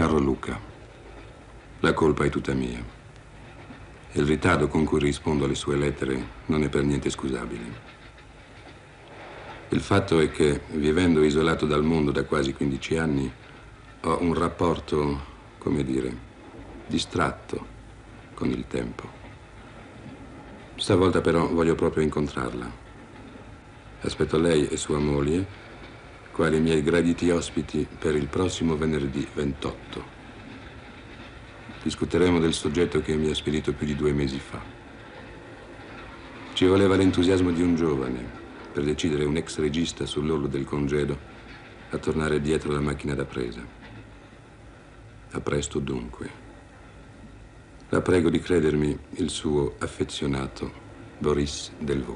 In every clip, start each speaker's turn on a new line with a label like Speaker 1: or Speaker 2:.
Speaker 1: Caro Luca, la colpa è tutta mia. Il ritardo con cui rispondo alle sue lettere non è per niente scusabile. Il fatto è che, vivendo isolato dal mondo da quasi 15 anni, ho un rapporto, come dire, distratto con il tempo. Stavolta però voglio proprio incontrarla. Aspetto lei e sua moglie, quali miei graditi ospiti per il prossimo venerdì 28. Discuteremo del soggetto che mi ha spedito più di 2 mesi fa. Ci voleva l'entusiasmo di un giovane per decidere un ex regista sull'orlo del congedo a tornare dietro la macchina da presa. A presto dunque. La prego di credermi il suo affezionato Boris Delvaux.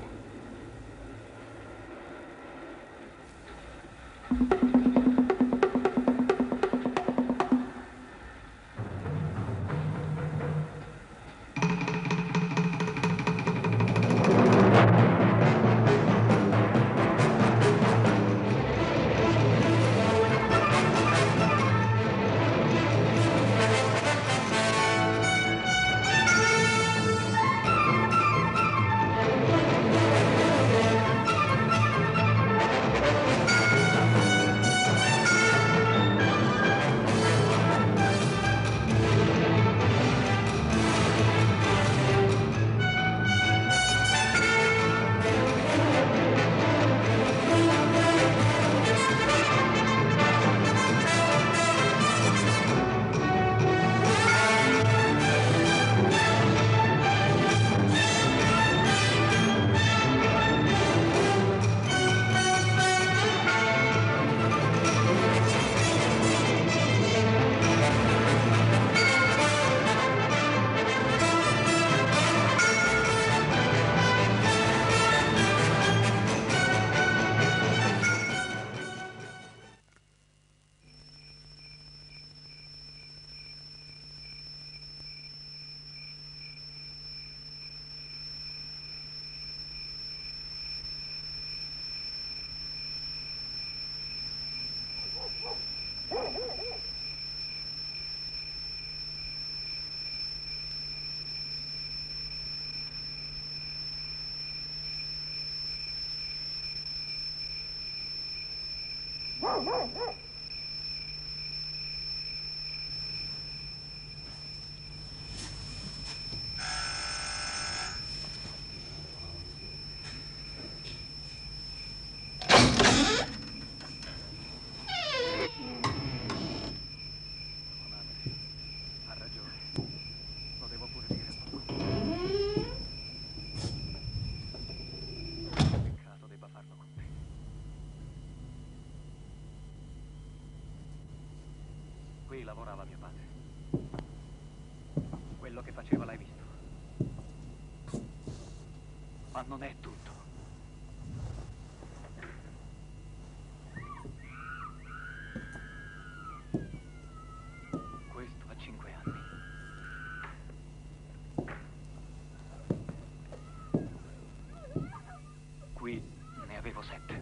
Speaker 2: Qui lavorava mio padre. Quello che faceva l'hai visto. Ma non è tutto. Questo ha 5 anni. Qui ne avevo 7.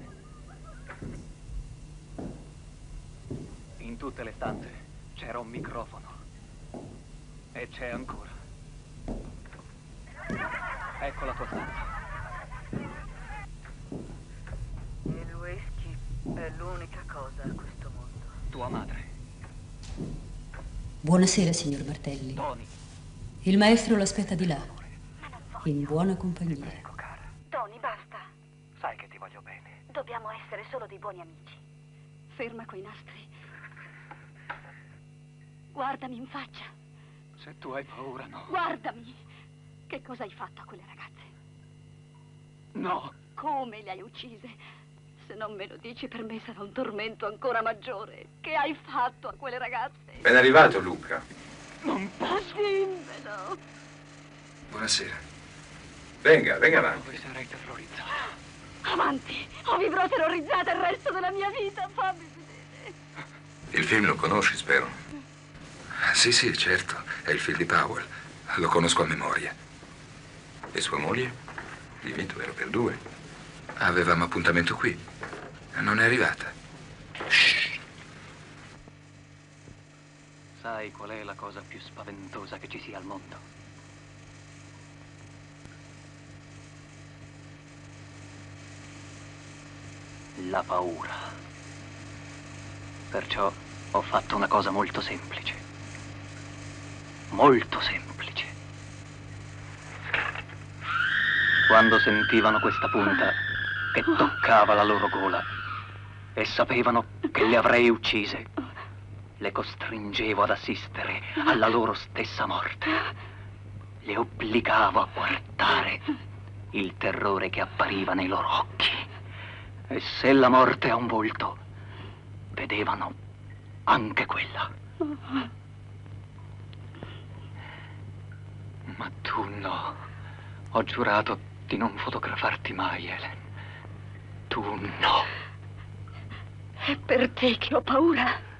Speaker 2: In tutte le stanze c'era un microfono. E c'è ancora. Ecco la tua stanza.
Speaker 3: Il whisky è l'unica cosa a questo mondo.
Speaker 2: Tua madre.
Speaker 4: Buonasera, signor Martelli.
Speaker 2: Tony.
Speaker 4: Il maestro l'aspetta di là, in buona compagnia.
Speaker 2: Prego, cara.
Speaker 3: Tony, basta.
Speaker 2: Sai che ti voglio bene.
Speaker 3: Dobbiamo essere solo dei buoni amici. Ferma quei nastri. Guardami in faccia.
Speaker 2: Se tu hai paura, no.
Speaker 3: Guardami. Che cosa hai fatto a quelle ragazze?
Speaker 2: No.
Speaker 3: Come le hai uccise? Se non me lo dici, per me sarà un tormento ancora maggiore. Che hai fatto a quelle ragazze?
Speaker 1: Ben arrivato, Luca.
Speaker 2: Non posso.
Speaker 3: Dimmelo.
Speaker 1: Buonasera. Venga, venga avanti.
Speaker 2: Dove sarai terrorizzato?
Speaker 3: Avanti. O vivrò terrorizzata il resto della mia vita. Fammi vedere.
Speaker 1: Il film lo conosci, spero. Sì, sì, certo. È il film di Powell. Lo conosco a memoria. E sua moglie? Divento ero per 2. Avevamo appuntamento qui. Non è arrivata. Shh.
Speaker 2: Sai qual è la cosa più spaventosa che ci sia al mondo? La paura. Perciò ho fatto una cosa molto semplice. Molto semplice. Quando sentivano questa punta che toccava la loro gola e sapevano che le avrei uccise, le costringevo ad assistere alla loro stessa morte. Le obbligavo a guardare il terrore che appariva nei loro occhi. E se la morte ha un volto, vedevano anche quella. Ma tu no. Ho giurato di non fotografarti mai, Helen. Tu no.
Speaker 3: È per te che ho paura.